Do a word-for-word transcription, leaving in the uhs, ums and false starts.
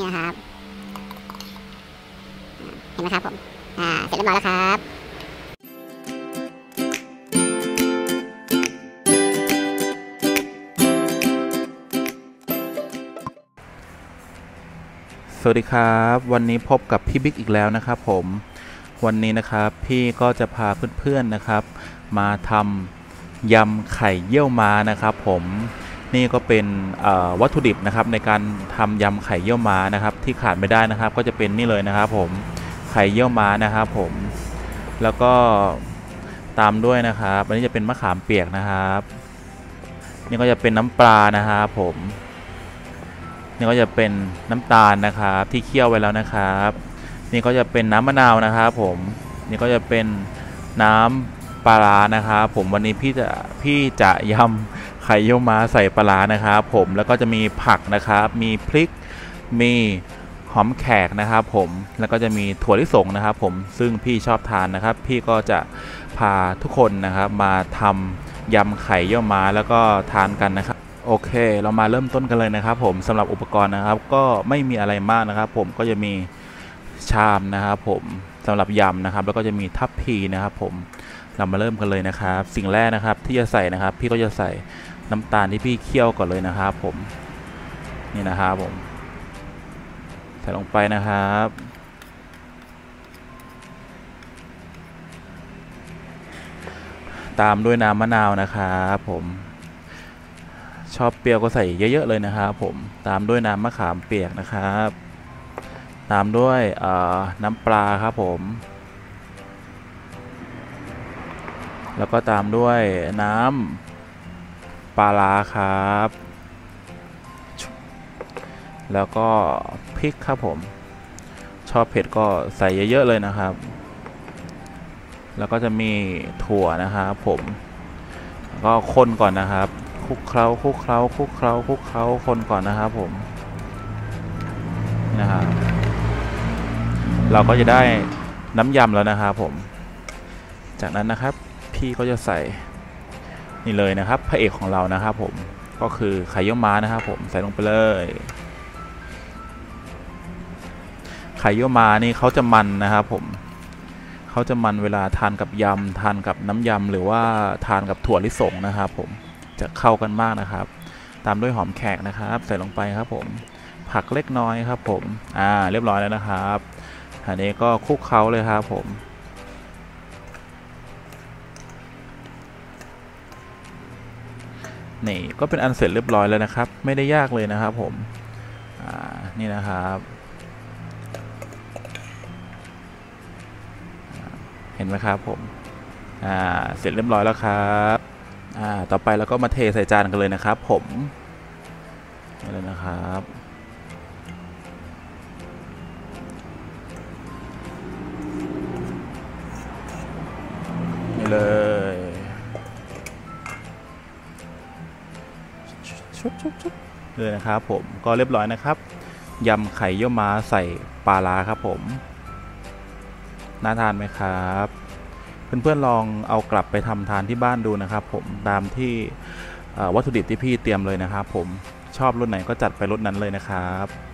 นี่นะครับเห็นไหมครับผมอ่าเสร็จเรียบร้อยแล้วครับสวัสดีครับวันนี้พบกับพี่บิ๊กอีกแล้วนะครับผมวันนี้นะครับพี่ก็จะพาเพื่อนๆนะครับมาทำยำไข่เยี่ยวม้านะครับผมนี่ก็เป็นวัตถุดิบนะครับในการทำยำไข่เยี่ยวม้านะครับที่ขาดไม่ได้นะครับก็จะเป็นนี่เลยนะครับผมไข่เยี่ยวม้านะครับผมแล้วก็ตามด้วยนะครับอันนี้จะเป็นมะขามเปียกนะครับนี่ก็จะเป็นน้ำปลานะครับผมนี่ก็จะเป็นน้ำตาลนะครับที่เคี่ยวไว้แล้วนะครับนี่ก็จะเป็นน้ำมะนาวนะครับผมนี่ก็จะเป็นน้ำปลาร้านะครับผมวันนี้พี่จะพี่จะยำไข่เยี่ยวม้าใส่ปลาร้านะครับผมแล้วก็จะมีผักนะครับมีพริกมีหอมแขกนะครับผมแล้วก็จะมีถั่วลิสงนะครับผมซึ่งพี่ชอบทานนะครับพี่ก็จะพาทุกคนนะครับมาทำยำไข่เยี่ยวม้าแล้วก็ทานกันนะครับโอเคเรามาเริ่มต้นกันเลยนะครับผมสำหรับอุปกรณ์นะครับก็ไม่มีอะไรมากนะครับผมก็จะมีชามนะครับผมสำหรับยำนะครับแล้วก็จะมีทัพพีนะครับผมเรามาเริ่มกันเลยนะครับสิ่งแรกนะครับที่จะใส่นะครับพี่ก็จะใส่น้ำตาลที่พี่เคี่ยวก่อนเลยนะครับผมนี่นะครับผมใส่ลงไปนะครับตามด้วยน้ำมะนาวนะครับผมชอบเปรี้ยวก็ใส่เยอะๆเลยนะครับผมตามด้วยน้ำมะขามเปียกนะครับตามด้วยน้ำปลาครับผมแล้วก็ตามด้วยน้ำปลาร้าครับแล้วก็พริกครับผมชอบเผ็ดก็ใส่เยอะๆเลยนะครับแล้วก็จะมีถั่วนะครับผมก็คนก่อนนะครับคลุกเคล้าคลุกเคล้าคลุกเคล้าคลุกเคล้าคนก่อนนะครับผมนะครับเราก็จะได้น้ำยำแล้วนะครับผมจากนั้นนะครับพี่ก็จะใส่นี่เลยนะครับพระเอกของเรานะครับผมก็คือไข่เยี่ยวม้านะครับผมใส่ลงไปเลยไข่เยี่ยวม้านี่เขาจะมันนะครับผมเขาจะมันเวลาทานกับยำทานกับน้ำยำหรือว่าทานกับถั่วลิสงนะครับผมจะเข้ากันมากนะครับตามด้วยหอมแขกนะครับใส่ลงไปครับผมผักเล็กน้อยครับผมอ่าเรียบร้อยแล้วนะครับอันนี้ก็คลุกเคล้าเลยครับผมนี่ก็เป็นอันเสร็จเรียบร้อยแล้วนะครับไม่ได้ยากเลยนะครับผมอ่านี่นะครับเห็นไหมครับผมอ่าเสร็จเรียบร้อยแล้วครับอ่าต่อไปเราก็มาเทใส่จานกันเลยนะครับผมนี่เลยนะครับนี่เลยชุบชุบชุบเลยนะครับผมก็เรียบร้อยนะครับยำไข่เยี่ยวม้าใส่ปลาร้าครับผมน่าทานไหมครับเพื่อนๆลองเอากลับไปทำทานที่บ้านดูนะครับผมตามที่วัตถุดิบที่พี่เตรียมเลยนะครับผมชอบรสไหนก็จัดไปรสนั้นเลยนะครับ